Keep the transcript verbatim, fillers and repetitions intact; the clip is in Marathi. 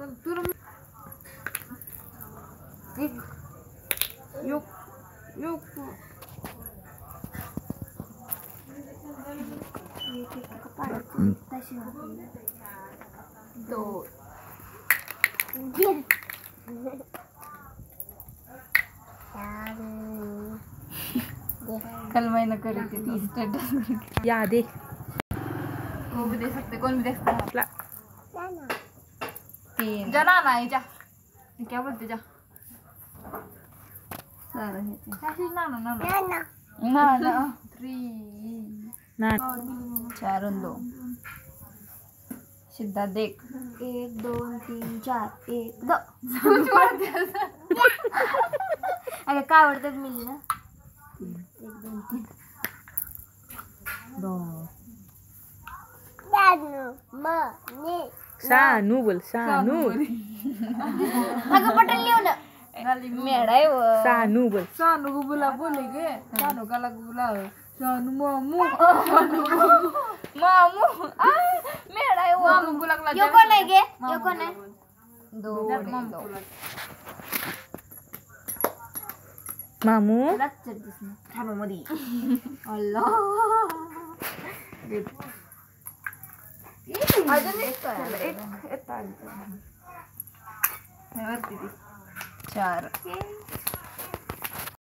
एक योग योग दो कल मैंने करी थी स्टेटस याद है वो भी दे सकते कौन भी दे सकता तीन जाना ना है जा क्या बोलते जा सारा है कैसे ना ना ना ना ना थ्री ना चार और दो सिद्धा देख एक दोन तीन चार एक दो अरे काय आवडतं मिली ना एक दोन तीन दो सानू मनी सानू बोल सानू अगं पटल लिहू ना मेड़ा है वो सानू बोल सानू को बुला बोलेगे सानू का लग बुला सानू मामू मामू आ मेड़ा है वो मामू बुला लग यो कोण आहे गे यो कोण आहे दो दो मामू रच्चर दिसणं थांबा मधी अल्लाह अजून एक काय एक येता वरती चार